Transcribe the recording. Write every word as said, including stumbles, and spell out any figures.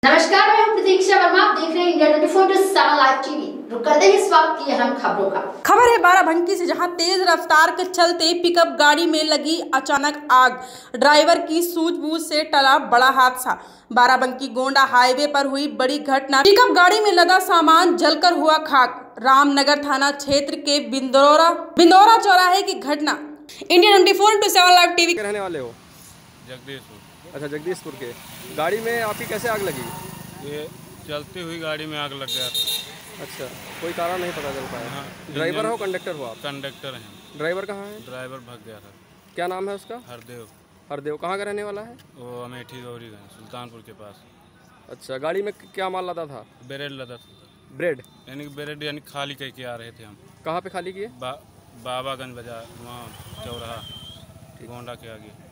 नमस्कार, मैं हूं प्रतीक्षा वर्मा। आप देख रहे हैं India twenty four seven live TV. रुक करते हैं इस वक्त की अहम खबरों का। खबर है बाराबंकी से, जहां तेज रफ्तार के चलते पिकअप गाड़ी में लगी अचानक आग। ड्राइवर की सूझबूझ से टला बड़ा हादसा। बाराबंकी गोंडा हाईवे पर हुई बड़ी घटना। पिकअप गाड़ी में लदा सामान जलकर हुआ खाक। रामनगर थाना क्षेत्र के बिंदौरा बिंदौरा चौराहे की घटना। India twenty four into seven live TV रहने वाले हो? जगदीशपुर। अच्छा, जगदीशपुर के। गाड़ी में आपकी कैसे आग लगी? ये चलती हुई गाड़ी में आग लग गया था। अच्छा, कोई कारण नहीं पता चल पाया। हाँ, ड्राइवर हो कंडक्टर हो आप? कंडक्टर हैं। ड्राइवर कहाँ है? ड्राइवर भाग गया था। क्या नाम है उसका? हरदेव। हरदेव कहाँ का रहने वाला है? वो अमेठी गौरी गए, सुल्तानपुर के पास। अच्छा, गाड़ी में क्या माल लदा था? ब्रेड लदा था। ब्रेड यानी कि ब्रेड यानी खाली कह के आ रहे थे हम। कहाँ पे खाली किए? बा, बाबागंज बाजार, वहाँ चौराहा गोंडा के आगे।